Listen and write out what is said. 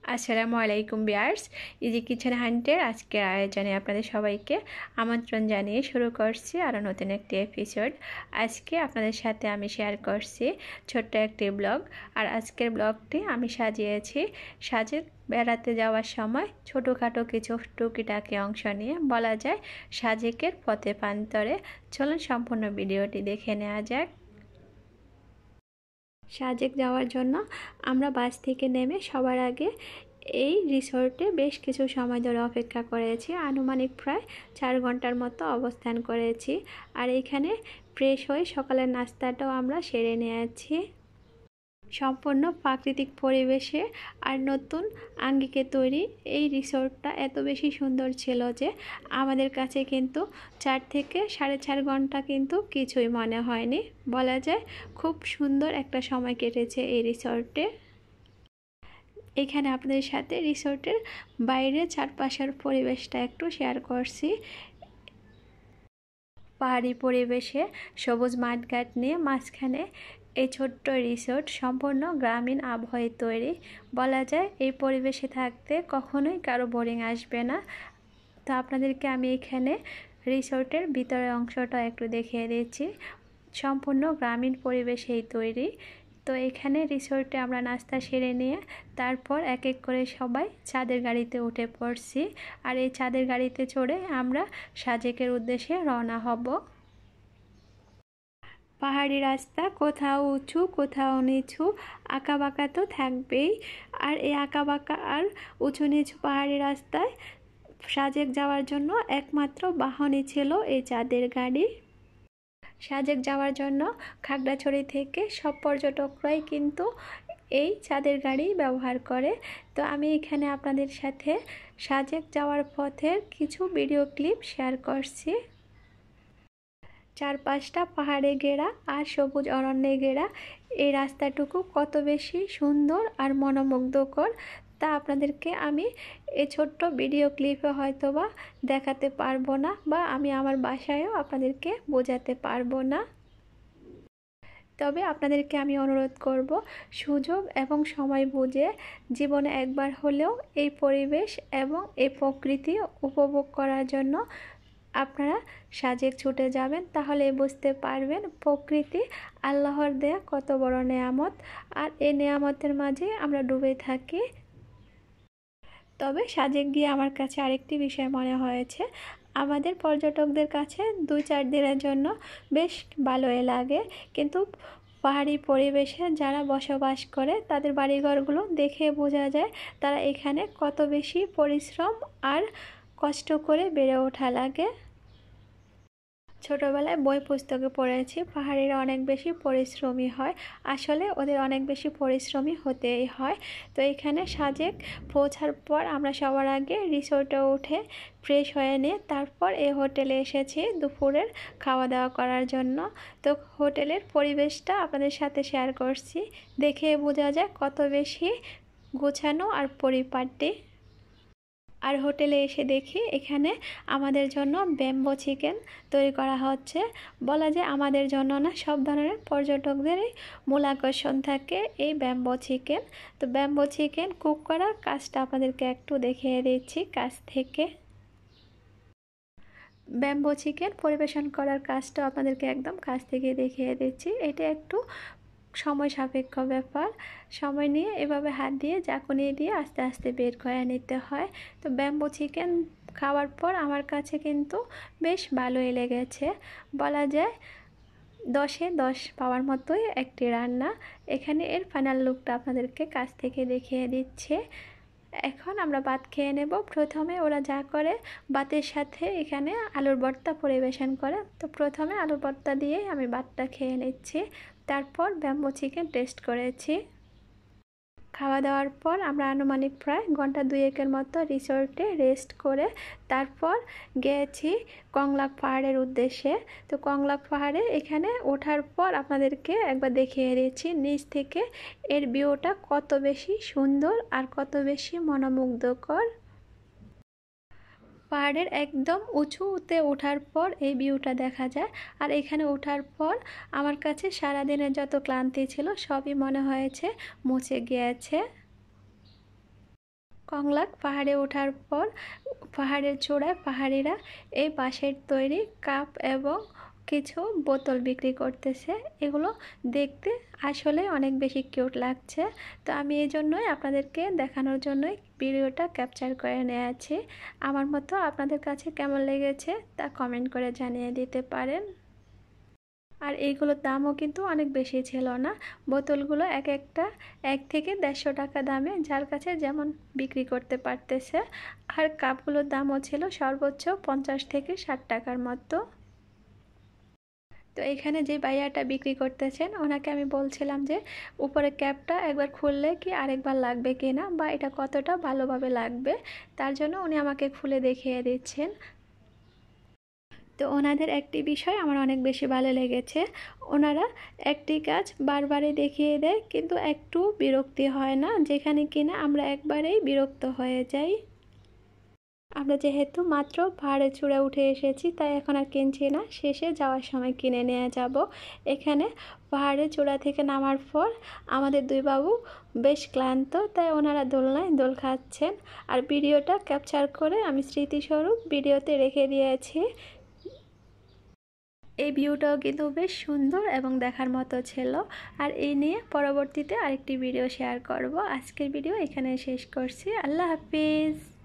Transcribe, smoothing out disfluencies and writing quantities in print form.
আসসালামু আলাইকুম viewers, easy kitchen হান্টের আজকের আয়োজনে আপনাদের সবাইকে আমন্ত্রণ জানিয়ে শুরু করছি আরও নতুন একটি এপিসোড। আজকে আপনাদের সাথে আমি শেয়ার করছি ছোট্ট একটি ব্লগ। আর আজকের ব্লগটি আমি সাজিয়েছি সাজেক বেড়াতে যাওয়ার সময় ছোটোখাটো কিছু টুকিটাকি অংশ নিয়ে, বলা যায় সাজেকের পথে প্রান্তরে। চলুন সম্পূর্ণ ভিডিওটি দেখে নেওয়া যাক। সাজেক যাওয়ার জন্য আমরা বাস থেকে নেমে সবার আগে এই রিসোর্টে বেশ কিছু সময় ধরে অপেক্ষা করেছি। আনুমানিক প্রায় 4 ঘন্টার মতো অবস্থান করেছি। আর এখানে ফ্রেশ হয়ে সকালের নাস্তাটাও আমরা সেরে নিয়েছি। সম্পূর্ণ প্রাকৃতিক পরিবেশে আর নতুন আঙ্গিকে তৈরি এই রিসোর্টটা এত বেশি সুন্দর ছিল যে আমাদের কাছে কিন্তু 4 থেকে 4.5 ঘন্টা কিন্তু কিছুই মনে হয়নি। বলা যায় খুব সুন্দর একটা সময় কেটেছে এই রিসোর্টে। এখানে আপনাদের সাথে রিসোর্টের বাইরে চারপাশের পরিবেশটা একটু শেয়ার করছি। পাহাড়ি পরিবেশে সবুজ মাঠঘাট নিয়ে মাঝখানে এই ছোট্ট রিসোর্ট, সম্পূর্ণ গ্রামীণ আবহাওয়ায় তৈরি। বলা যায় এই পরিবেশে থাকতে কখনোই কারো বোরিং আসবে না। তো আপনাদেরকে আমি এখানে রিসোর্টের ভিতরের অংশটা একটু দেখিয়ে দিচ্ছি। সম্পূর্ণ গ্রামীণ পরিবেশেই তৈরি। তো এখানে রিসোর্টে আমরা নাস্তা সেরে নিয়ে তারপর এক এক করে সবাই চাঁদের গাড়িতে উঠে পড়ছি। আর এই চাঁদের গাড়িতে চড়ে আমরা সাজেকের উদ্দেশ্যে রওনা হব। পাহাড়ি রাস্তা, কোথাও উঁচু কোথাও নিচু, আঁকাবাঁকা তো থাকবেই। আর এই আঁকাবাঁকা আর উঁচু নিচু পাহাড়ি রাস্তায় সাজেক যাওয়ার জন্য একমাত্র বাহনই ছিল এই চাঁদের গাড়ি। সাজেক যাওয়ার জন্য খাগড়াছড়ি থেকে সব পর্যটকরাই কিন্তু এই চাঁদের গাড়ি ব্যবহার করে। তো আমি এখানে আপনাদের সাথে সাজেক যাওয়ার পথের কিছু ভিডিও ক্লিপ শেয়ার করছি। চারপাশটা পাহাড়ে ঘেরা আর সবুজ অরণ্যে ঘেরা এই রাস্তাটুকু কত বেশি সুন্দর আর মনোমুগ্ধকর তা আপনাদেরকে আমি এই ছোট্ট ভিডিও ক্লিপে হয়তোবা দেখাতে পারবো না, বা আমি আমার বাসায়ও আপনাদেরকে বোঝাতে পারবো না। তবে আপনাদেরকে আমি অনুরোধ করব, সুযোগ এবং সময় বুঝে জীবনে একবার হলেও এই পরিবেশ এবং এই প্রকৃতি উপভোগ করার জন্য আপনারা সাজেক ছুটে যাবেন। তাহলে বুঝতে পারবেন প্রকৃতি আল্লাহর দেয়া কত বড় নেয়ামত, আর এই নেয়ামতের মাঝে আমরা ডুবে থাকি। তবে সাজেক গিয়ে আমার কাছে আরেকটি বিষয় মনে হয়েছে, আমাদের পর্যটকদের কাছে 2-4 দিনের জন্য বেশ ভালোই লাগে, কিন্তু পাহাড়ি পরিবেশে যারা বসবাস করে তাদের বাড়িঘরগুলো দেখে বোঝা যায় তারা এখানে কত বেশি পরিশ্রম আর কষ্ট করে বেড়ে ওঠা লাগে। ছোটোবেলায় বই পুস্তকে পড়েছি পাহাড়িরা অনেক বেশি পরিশ্রমী হয়। আসলে ওদের অনেক বেশি পরিশ্রমী হতেই হয়। তো এখানে সাজেক পৌঁছার পর আমরা সবার আগে রিসোর্টে উঠে ফ্রেশ হয়ে নিয়ে তারপর এই হোটেলে এসেছি দুপুরের খাওয়া দাওয়া করার জন্য। তো হোটেলের পরিবেশটা আপনাদের সাথে শেয়ার করছি, দেখে বোঝা যায় কত বেশি গোছানো আর পরিপাটি। আর হোটেলে এসে দেখি এখানে আমাদের জন্য ব্যাম্বো চিকেন তৈরি করা হচ্ছে। বলা যায় আমাদের জন্য না, সব ধরনের পর্যটকদেরই মূল আকর্ষণ থাকে এই ব্যাম্বো চিকেন। তো ব্যাম্বো চিকেন কুক করার কাজটা আপনাদেরকে একটু দেখিয়ে দিচ্ছি কাছ থেকে। ব্যাম্বো চিকেন পরিবেশন করার কাজটা আপনাদেরকে একদম কাছ থেকে দেখিয়ে দিচ্ছি। এটা একটু সময় সাপেক্ষ ব্যাপার। সময় নিয়ে এভাবে হাত দিয়ে চাকুনি দিয়ে আস্তে আস্তে বের করে নিতে হয়। তো ব্যাম্বো চিকেন খাওয়ার পর আমার কাছে কিন্তু বেশ ভালোই লেগেছে। বলা যায় 10-এ 10 পাওয়ার মতোই একটি রান্না। এখানে এর ফাইনাল লুকটা আপনাদেরকে কাছ থেকে দেখিয়ে দিচ্ছে। এখন আমরা ভাত খেয়ে নেব। প্রথমে ওরা যা করে ভাতের সাথে এখানে আলুর ভর্তা পরিবেশন করে। তো প্রথমে আলুর ভর্তা দিয়ে আমি ভাতটা খেয়ে নিচ্ছি, তারপর ব্যাম্বো চিকেন টেস্ট করেছি। খাওয়া দাওয়ার পর আমরা আনুমানিক প্রায় ঘন্টা 2-এর মতো রিসোর্টে রেস্ট করে তারপর গিয়েছি কংলাক পাহাড়ের উদ্দেশ্যে। তো কংলাক পাহাড়ে এখানে ওঠার পর আপনাদেরকে একবার দেখিয়ে দিচ্ছি নিচ থেকে এর ভিউটা কত বেশি সুন্দর আর কত বেশি মনোমুগ্ধকর। পাহাড়ের একদম উঁচুতে ওঠার পর এই ভিউটা দেখা যায়। আর এখানে ওঠার পর আমার কাছে সারাদিনের যত ক্লান্তি ছিল সবই মনে হয়েছে মুছে গিয়েছে। কংলাক পাহাড়ে ওঠার পর পাহাড়ের চূড়ায় পাহাড়িরা এই বাঁশের তৈরি কাপ এবং কিছু বোতল বিক্রি করতেছে। এগুলো দেখতে আসলে অনেক বেশি কিউট লাগছে। তো আমি এই জন্যই আপনাদেরকে দেখানোর জন্যই ভিডিওটা ক্যাপচার করে নিয়েছি। আমার মতো আপনাদের কাছে কেমন লেগেছে তা কমেন্ট করে জানিয়ে দিতে পারেন। আর এইগুলোর দামও কিন্তু অনেক বেশি ছিল না। বোতলগুলো এক একটা 1 থেকে 150 টাকা দামে যার কাছে যেমন বিক্রি করতে পারতেছে। আর কাপগুলোর দামও ছিল সর্বোচ্চ 50 থেকে 60 টাকার মতো। তো এখানে যে ভাইয়াটা বিক্রি করতেছেন ওনাকে আমি বলছিলাম যে উপরে ক্যাপটা একবার খুললে কি আরেকবার লাগবে কিনা, বা এটা কতটা ভালোভাবে লাগবে, তার জন্য উনি আমাকে খুলে দেখিয়ে দিচ্ছেন। তো ওনাদের একটি বিষয় আমার অনেক বেশি ভালো লেগেছে, ওনারা একটি কাজ বারবারই দেখিয়ে দেয় কিন্তু একটু বিরক্তি হয় না, যেখানে কিনা আমরা একবারেই বিরক্ত হয়ে যাই। আমরা যেহেতু মাত্র পাহাড়ের চূড়ায় উঠে এসেছি তাই এখন আর কিনছি না, শেষে যাওয়ার সময় কিনে নিয়ে যাব। এখানে পাহাড়ের চূড়া থেকে নামার পর আমাদের দুই বাবু বেশ ক্লান্ত, তাই ওনারা দোলনায় দোল খাচ্ছেন। আর ভিডিওটা ক্যাপচার করে আমি স্মৃতিস্বরূপ ভিডিওতে রেখে দিয়েছি। এই ভিউটাও কিন্তু বেশ সুন্দর এবং দেখার মতো ছিল। আর এই নিয়ে পরবর্তীতে আরেকটি ভিডিও শেয়ার করব। আজকের ভিডিও এখানে শেষ করছি। আল্লাহ হাফিজ।